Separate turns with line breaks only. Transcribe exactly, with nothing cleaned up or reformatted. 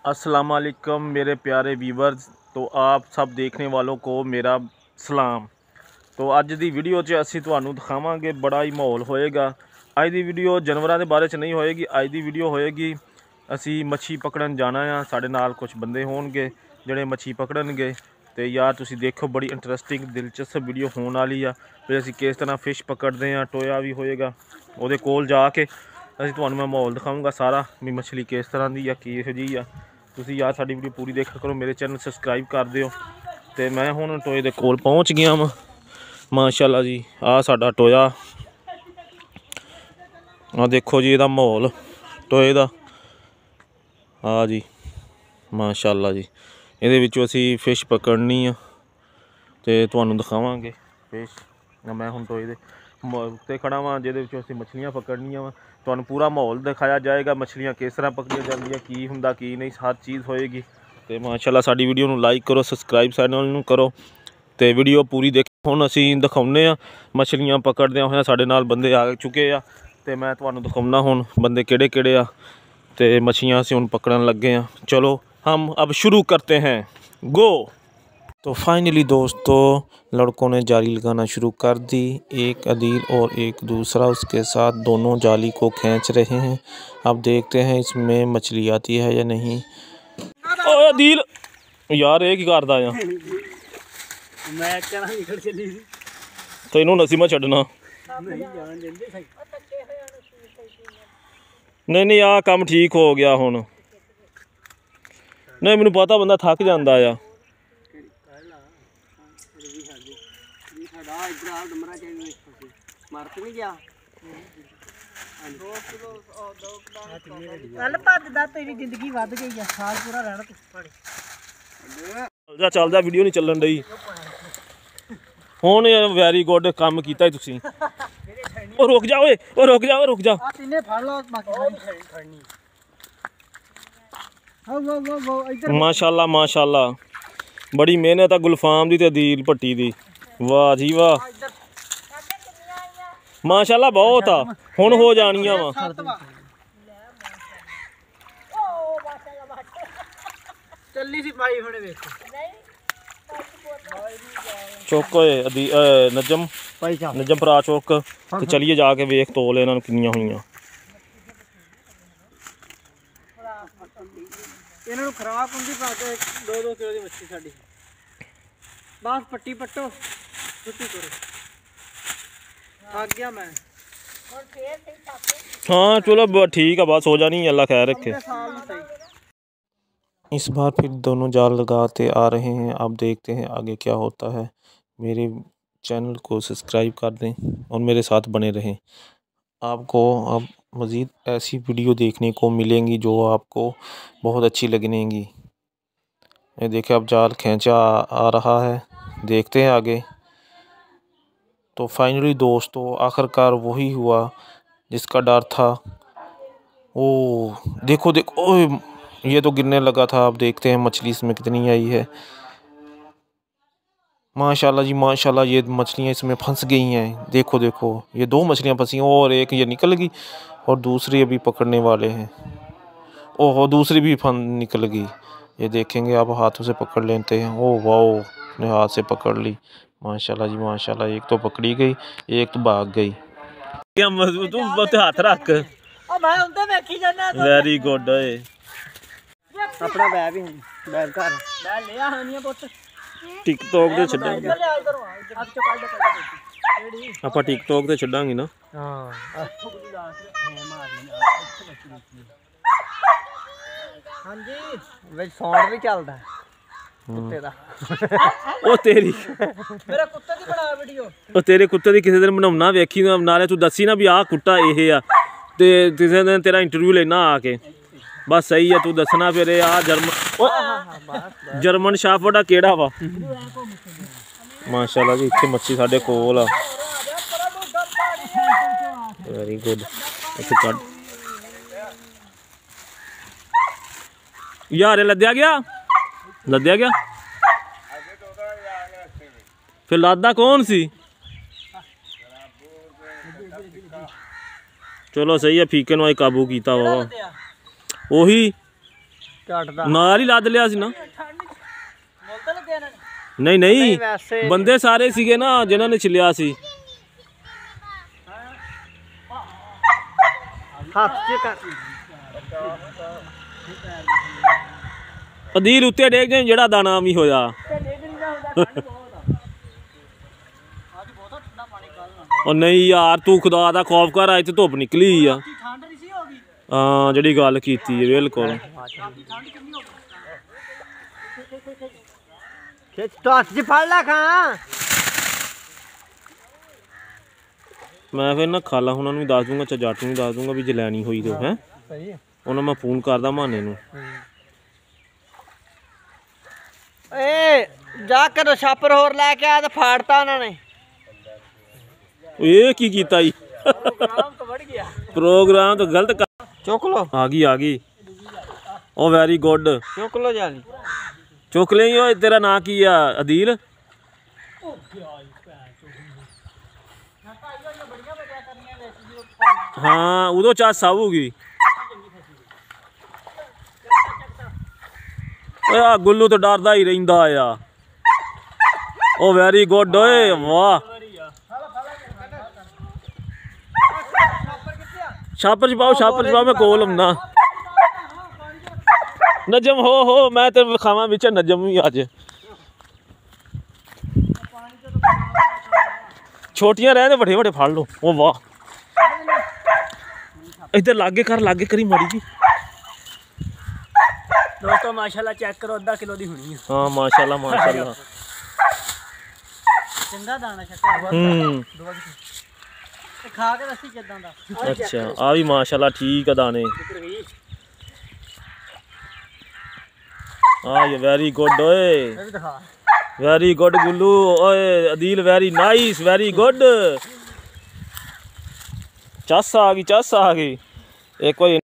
अस्सलाम वालेकुम मेरे प्यारे व्यूवर्स। तो आप सब देखने वालों को मेरा सलाम। तो अज दी वीडियो च असीं तुहानूं दिखावांगे, बड़ा ही माहौल होएगा। अज दी वीडियो जानवरां दे बारे च नहीं होएगी, अज दी वीडियो होएगी असीं मच्छी पकड़न जाना आ। साडे नाल कुछ बंदे होणगे जिहड़े मच्छी पकड़नगे। तो यार तुसीं देखो, बड़ी इंटरस्टिंग दिलचस्प वीडियो होने वाली आ। फिर असीं किस तरह फिश पकड़ते हैं, टोया भी होएगा उहदे कोल जाके असीं तुहानूं मैं माहौल दिखाऊंगा सारा भी मछली किस तरह की आ, किहो जी आ। तुसीं यार साडी वीडियो पूरी देखा करो, मेरे चैनल सबसक्राइब कर दिओ। तो मैं हुण टोए दे कोल पहुँच गया वां माशाअल्लाह जी। आ साडा टोया, आ देखो जी इहदा माहौल टोए दा। हाँ जी माशाअल्लाह जी, इहदे विचों असीं फिश पकड़नी आ ते तुहानूं दिखावांगे फिश। मैं हुण टोए दे उत्ते खड़ा वां जिहदे विचों असीं मछलियां पकड़नियां वां। तुहानूं पूरा माहौल दिखाया जाएगा, मछलियां किस तरह पकड़ियां जांदियां, की हुंदा की नहीं, हर चीज़ होएगी। तो माशाअल्लाह साडी वीडियो नूं लाइक करो, सबसक्राइब चैनल नूं करो तो वीडियो पूरी देखो। हुण असीं दिखाउने आ मछलियां पकड़दे होए, साडे नाल बंदे आ चुके आ ते मैं तुहानूं दिखाउणा हुण बंदे किहड़े किहड़े आ ते मछलियां असीं हुण पकड़न लगे आ। चलो हम अब शुरू करते हैं, गो। तो फाइनली दोस्तों लड़कों ने जाली लगाना शुरू कर दी। एक अदील और एक दूसरा उसके साथ दोनों जाली को खींच रहे हैं। अब देखते हैं इसमें मछली आती है या नहीं। ओ अदील यार ये की करदा आ?
मैं कहना निकल चली सी
तो इन्हों नसी मैं छड्डना
नहीं जान देंदे सही।
नहीं नहीं आ काम ठीक हो गया हुण। नहीं मैनूं पता बंदा थक जांदा आ।
तेरी जिंदगी वध गई है, साल पूरा रहना तू पहाड़ी।
चलदा चलदा वीडियो नहीं चलन रही हुण। वैरी गुड काम कीता तुसीं। ओ रुक जा ओए, ओ रुक जा, ओ रुक जा।
आ तिन्ने फड़ लो बाकी खड़नी। हां वो वो वो इधर
माशाअल्लाह माशाअल्लाह, बड़ी मेहनत है गुलफाम दी ते अदील भट्टी दी। वाह जी वाह माशाअल्लाह बहुत आ। हुण हो जानियां वा।
चली सी पाई हुणे वेख
चुक ओए अदी नजम नजम भरा चुक ते चलिए जाके वेख तोल इन्हां नूं किन्नियां होईयां।
इन्हां नूं खराब हुंदी पाके दो दो किलो दी मच्छी साडी। बस पट्टी पट्टो छुट्टी करो, थक गया मैं।
हाँ चलो ठीक है, बस हो जानी, अल्लाह खैर रखे। इस बार फिर दोनों जाल लगाते आ रहे हैं। अब देखते हैं आगे क्या होता है। मेरे चैनल को सब्सक्राइब कर दें और मेरे साथ बने रहें। आपको अब मज़ीद ऐसी वीडियो देखने को मिलेंगी जो आपको बहुत अच्छी लगेंगी। ये देखिए अब जाल खींचा आ रहा है, देखते हैं आगे। तो फाइनली दोस्तों आखिरकार वही हुआ जिसका डर था। ओ देखो देखो, ओए ये तो गिरने लगा था। अब देखते हैं मछली इसमें कितनी आई है। माशाल्लाह जी माशाल्लाह, ये मछलियाँ इसमें फंस गई हैं। देखो देखो ये दो मछलियाँ फंसी और एक ये निकल गई और दूसरी अभी पकड़ने वाले हैं। ओहो दूसरी भी फन निकल गई। ये देखेंगे अब हाथों से पकड़ लेते हैं। ओह वाओ, ने हाथ से पकड़ ली। माशाल्लाह जी माशाल्लाह, एक तो पकड़ी गई, एक तो भाग गई। तू हाथ रख। Very good.
अपना बैग ही बैग कर मैं ले आ हनिया पुੱਤ
टिकटॉक ਤੇ ਛੱਡਾਂਗੇ ਆਪਾਂ, टिकटॉक ਤੇ ਛੱਡਾਂਗੇ ਨਾ।
ਹਾਂ ਹਾਂਜੀ ਵਿੱਚ ਸਾਊਂਡ ਵੀ ਚੱਲਦਾ ਕੁੱਤੇ ਦਾ।
ਉਹ ਤੇਰੀ
ਮੇਰਾ ਕੁੱਤੇ ਦੀ ਬਣਾ ਵੀਡੀਓ।
ਉਹ ਤੇਰੇ ਕੁੱਤੇ ਦੀ ਕਿਸੇ ਦਿਨ ਬਣਾਉਣਾ ਵੇਖੀ, ਨਾਲੇ ਤੂੰ ਦੱਸੀ ਨਾ ਵੀ ਆਹ ਕੁੱਤਾ ਇਹ ਆ ਤੇ ਕਿਸੇ ਦਿਨ ਤੇਰਾ ਇੰਟਰਵਿਊ ਲੈਣਾ आ के। बस सही है, तू दसना फिर आ जर्मन जर्मन शाफर्ड केड़ा वा। माशाल्लाह जी इत्थे मच्छी साडे कोल आ। Very good. इत्थे कट यार लद्या गया लद्या गया फिर लादा कौन सी? चलो सही है, फीके नू काबू किया वा। ਉਹੀ
ਝਟਦਾ
ਨਾਲ ਹੀ ਲੱਦ ਲਿਆ ਸੀ ਨਾ।
ਮੁੱਲ ਤਾਂ ਲੱਗਿਆ ਇਹਨਾਂ ਨੇ?
ਨਹੀਂ ਨਹੀਂ
ਵੈਸੇ
ਬੰਦੇ ਸਾਰੇ ਸੀਗੇ ਨਾ ਜਿਨ੍ਹਾਂ ਨੇ ਛਿਲਿਆ ਸੀ।
ਹੱਥ ਚ ਕਰ
ਅਦੀਲ ਉੱਤੇ ਡੇਗ ਜਾਏ ਜਿਹੜਾ ਦਾਣਾ ਵੀ ਹੋਇਆ। ਉਹ ਨਹੀਂ ਯਾਰ ਤੂੰ ਖੁਦਾ ਦਾ ਖੌਫ ਕਰ, ਅੱਜ ਤੇ ਧੁੱਪ ਨਿਕਲੀ ਆ।
ਠੰਡ ਨਹੀਂ ਸੀ ਹੋ ਗਈ?
ਹਾਂ ਜਿਹੜੀ ਗੱਲ ਕੀਤੀ ਹੈ ਬਿਲਕੁਲ।
ਖਿੱਚ ਤੋਂ ਹੱਥ ਚ ਫੜ ਲੈ ਖਾਂ।
ਮੈਂ ਫਿਰ ਨਾ ਖਾਲਾ ਉਹਨਾਂ ਨੂੰ ਵੀ ਦੱਸ ਦੂੰਗਾ, ਜੱਟ ਨੂੰ ਵੀ ਦੱਸ ਦੂੰਗਾ ਵੀ ਜੇ ਲੈਣੀ ਹੋਈ ਤੇ ਹੈ
ਸਹੀ ਹੈ।
ਉਹਨਾਂ ਮੈਂ ਫੋਨ ਕਰਦਾ ਮਾਨੇ ਨੂੰ।
ਏ ਜਾ ਕੇ ਛਾਪਰ ਹੋਰ ਲੈ ਕੇ ਆ ਤੇ ਫਾੜਤਾ ਉਹਨਾਂ ਨੇ।
ਇਹ ਕੀ ਕੀਤਾ ਜੀ?
ਪ੍ਰੋਗਰਾਮ ਤੋਂ ਵੜ ਗਿਆ।
ਪ੍ਰੋਗਰਾਮ ਤੋਂ ਗਲਤ ਕਰ।
ਚੁੱਕ ਲੋ।
ਆ ਗਈ ਆ ਗਈ। ਉਹ ਵੈਰੀ ਗੁੱਡ।
ਚੁੱਕ ਲੋ ਜਾਨੀ।
ਚੁੱਕ ਲਈ। ਓਏ ਤੇਰਾ ਨਾਂ ਕੀ ਆ ਅਦੀਲ? ਹਾਂ ਉਦੋਂ ਚੱਸ ਆਊਗੀ। ਓਏ ਆ ਗੁੱਲੂ ਤਾਂ ਡਰਦਾ ਹੀ ਰਹਿੰਦਾ ਆ। ਉਹ ਵੈਰੀ ਗੁੱਡ ਓਏ ਵਾਹ। ਛਾਪਰ ਚ ਪਾਓ ਛਾਪਰ ਚ ਪਾਓ, ਮੈਂ ਕੋਲ ਆਉਂਦਾ। ਨਜਮ ਹੋ ਹੋ ਮੈਂ ਤੇ ਵਿਖਾਵਾਂ ਵਿੱਚ ਨਜਮ ਵੀ ਅੱਜ। ਛੋਟੀਆਂ ਰਹਿ ਤੇ ਵੱਡੇ ਵੱਡੇ ਫੜ ਲਓ। ਉਹ ਵਾਹ ਇੱਧਰ ਲਾਗੇ ਕਰ, ਲਾਗੇ ਕਰੀ ਮਾੜੀ ਜੀ।
ਦੋਸਤੋ ਮਾਸ਼ਾਅੱਲਾ ਚੈੱਕ ਕਰੋ, ਅੱਧਾ ਕਿਲੋ ਦੀ ਹੋਣੀ ਆ।
ਹਾਂ ਮਾਸ਼ਾਅੱਲਾ ਮਾਸ਼ਾਅੱਲਾ।
ਚੰਗਾ ਦਾਣਾ ਛੱਟਿਆ।
ਹੂੰ
ਤੇ ਖਾ ਕੇ ਦੱਸੀ ਕਿਦਾਂ ਦਾ।
ਅੱਛਾ ਆ ਵੀ ਮਾਸ਼ਾਅੱਲਾ ਠੀਕ ਆ ਦਾਣੇ। ਆ ਇਹ ਵੈਰੀ ਗੁੱਡ ਓਏ।
ਇਹ ਵੀ ਦਿਖਾ।
ਵੈਰੀ ਗੁੱਡ ਗੁੱਲੂ ਓਏ Adil very nice very good. ਚੱਸ ਆ ਗਈ ਚੱਸ ਆ ਗਈ ਇੱਕ ਵਾਰੀ।